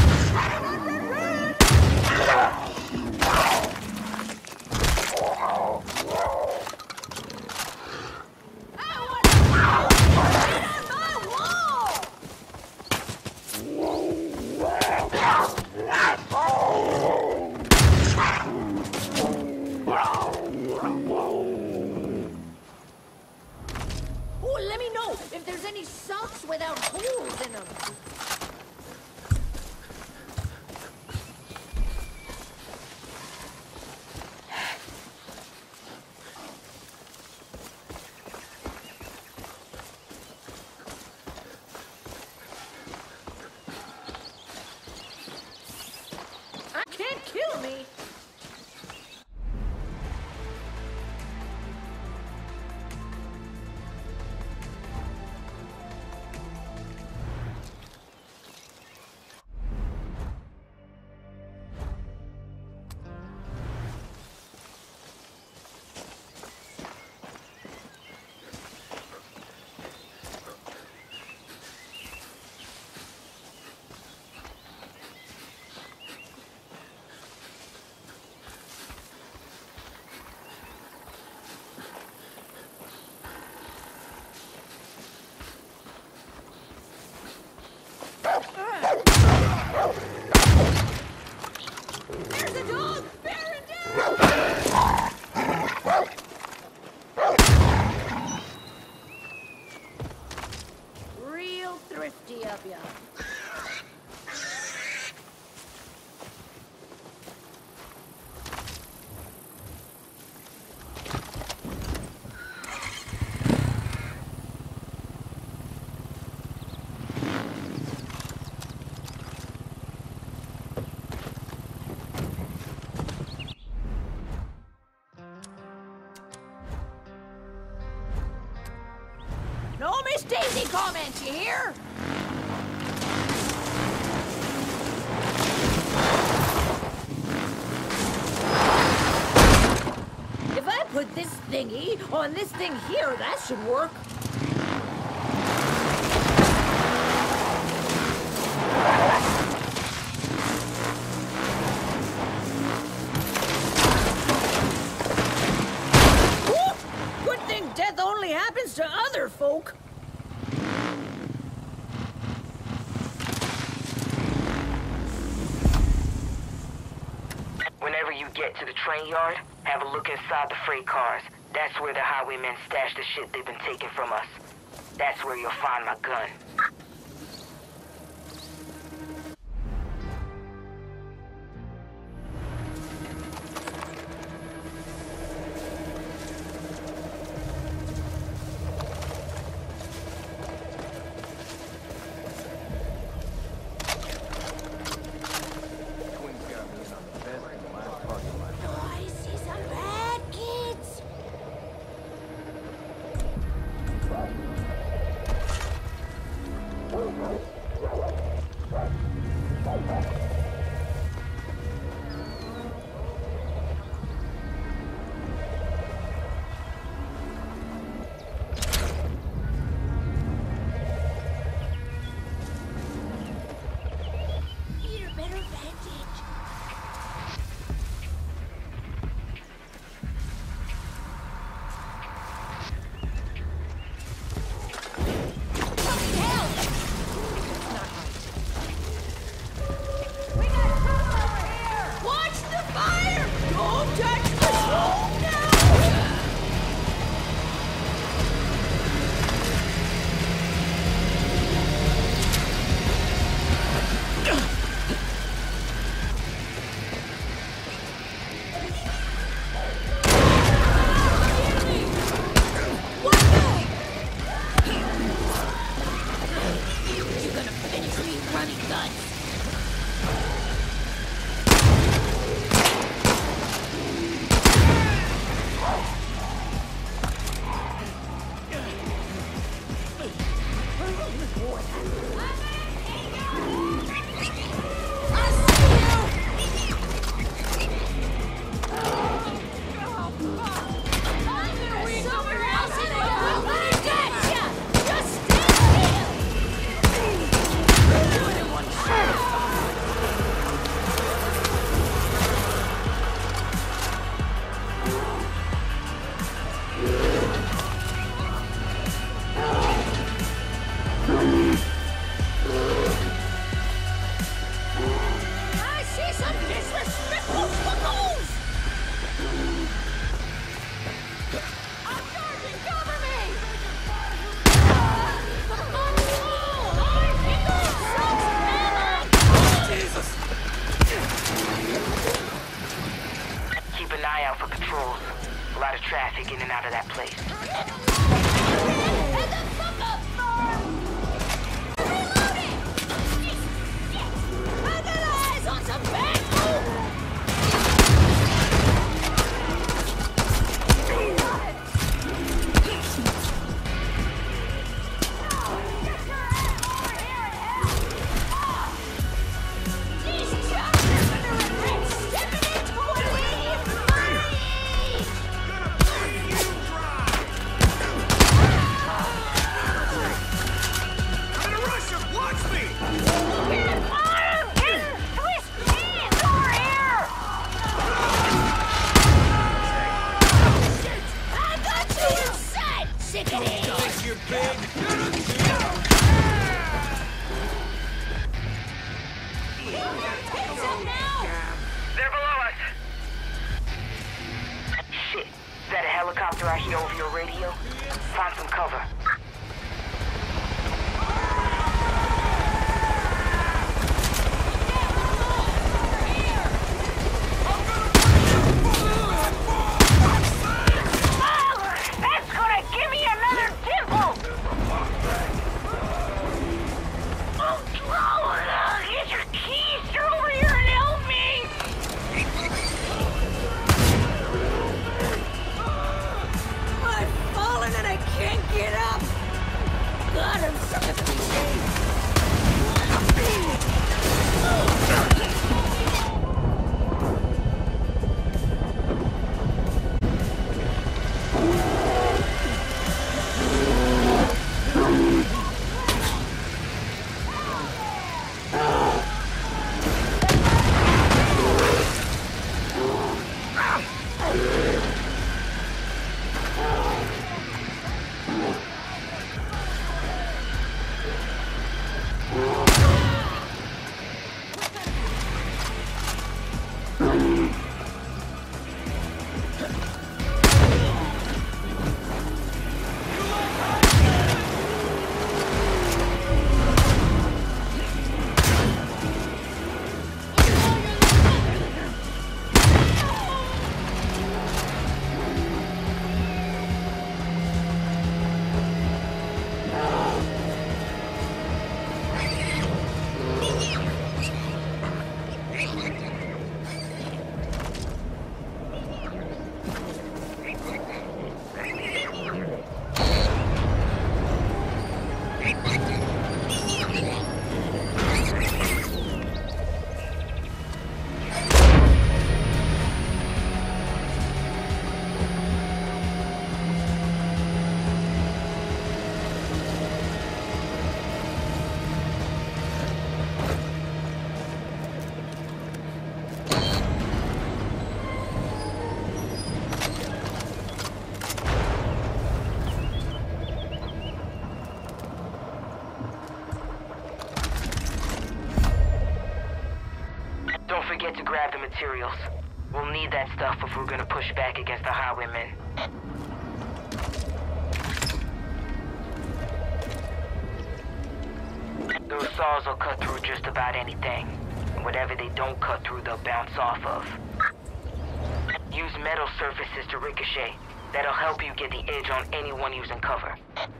No Miss Daisy comments, you hear? If I put this thingy on this thing here, that should work. Whoop! Good thing death only happens to other folk. Whenever you get to the train yard, have a look inside the freight cars. That's where the highwaymen stash the shit they've been taking from us. That's where you'll find my gun. Jesus! Keep an eye out for patrols. A lot of traffic in and out of that place. They're below us. Shit. Is that a helicopter I hear over your radio? Find some cover. That's gonna give me another dimple! Get your keys! You're over here and help me! I've fallen and I can't get up! God, I'm sick of these things! Don't forget to grab the materials. We'll need that stuff if we're gonna push back against the highwaymen. Those saws will cut through just about anything. And whatever they don't cut through, they'll bounce off of. Use metal surfaces to ricochet. That'll help you get the edge on anyone using cover.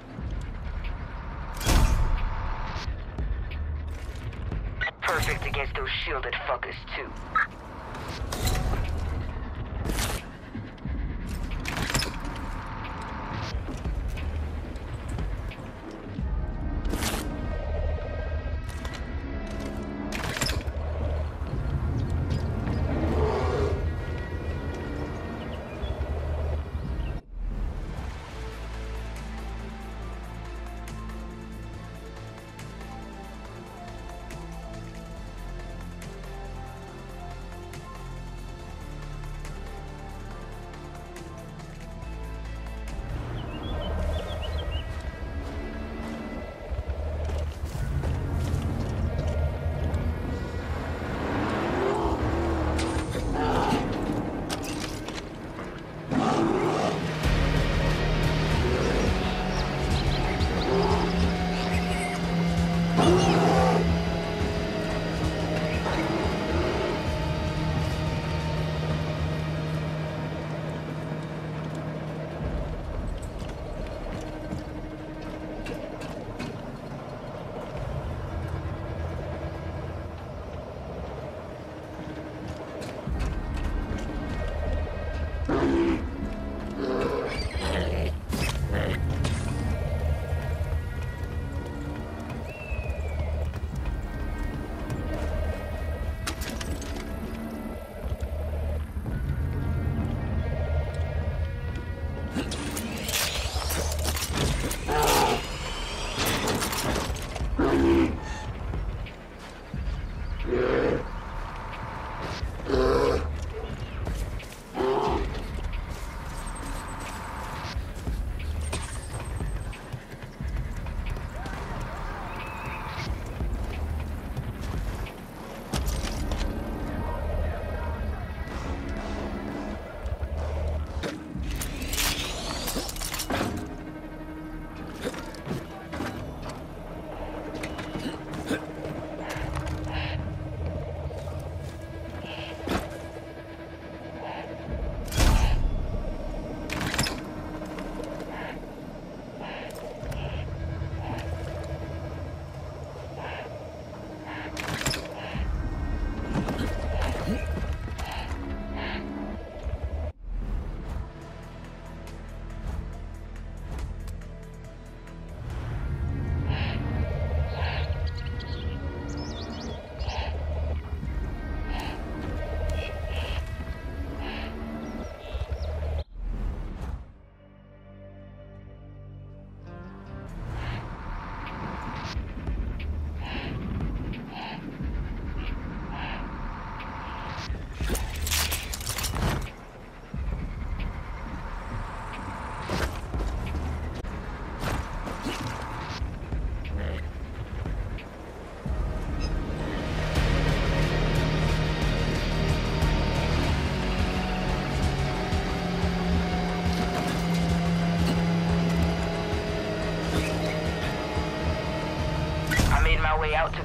Perfect against those shielded fuckers, too.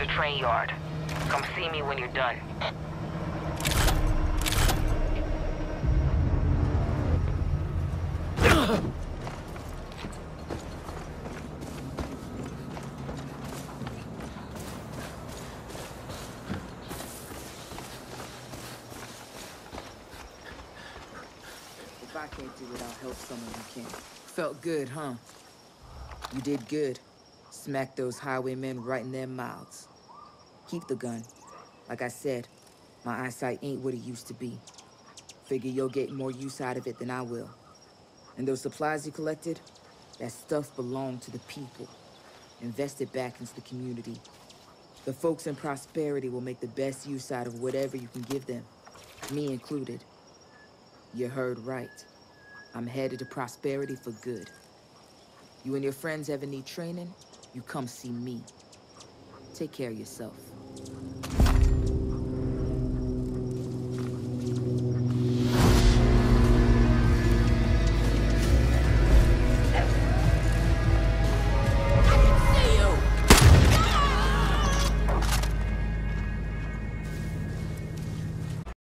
the train yard. Come see me when you're done. If I can't do it, I'll help someone who can. Felt good, huh? You did good. Smacked those highwaymen right in their mouths. Keep the gun. Like I said, my eyesight ain't what it used to be. Figure you'll get more use out of it than I will. And those supplies you collected, that stuff belonged to the people. Invest it back into the community. The folks in Prosperity will make the best use out of whatever you can give them, me included. You heard right. I'm headed to Prosperity for good. You and your friends ever need training, you come see me. Take care of yourself.